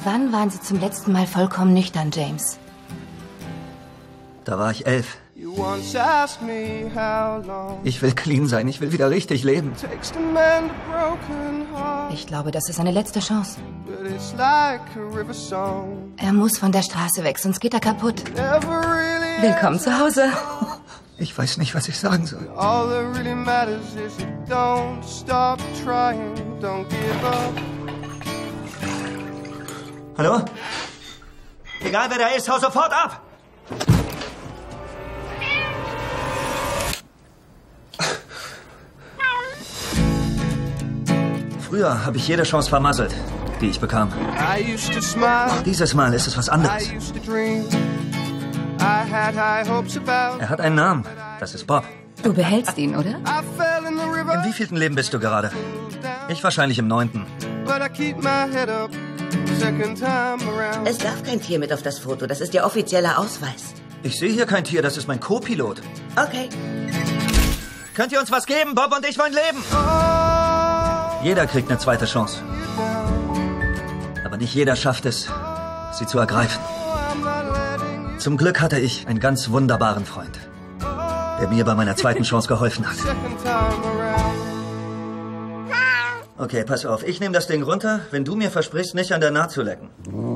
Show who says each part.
Speaker 1: Wann waren Sie zum letzten Mal vollkommen nüchtern, James?
Speaker 2: Da war ich 11. Ich will clean sein, ich will wieder richtig leben.
Speaker 1: Ich glaube, das ist seine letzte Chance. Er muss von der Straße weg, sonst geht er kaputt. Willkommen zu Hause.
Speaker 2: Ich weiß nicht, was ich sagen soll. Hallo? Egal wer da ist, hau sofort ab! Früher habe ich jede Chance vermasselt, die ich bekam. Doch dieses Mal ist es was anderes. Er hat einen Namen. Das ist Bob.
Speaker 1: Du behältst ihn, oder?
Speaker 2: Im wievielten Leben bist du gerade? Ich wahrscheinlich im 9.
Speaker 3: Es darf kein Tier mit auf das Foto. Das ist Ihr offizieller Ausweis.
Speaker 2: Ich sehe hier kein Tier. Das ist mein Co-Pilot.
Speaker 3: Okay.
Speaker 2: Könnt ihr uns was geben? Bob und ich wollen leben. Jeder kriegt eine zweite Chance. Aber nicht jeder schafft es, sie zu ergreifen. Zum Glück hatte ich einen ganz wunderbaren Freund, der mir bei meiner zweiten Chance geholfen hat. Okay, pass auf. Ich nehme das Ding runter, wenn du mir versprichst, nicht an der Naht zu lecken.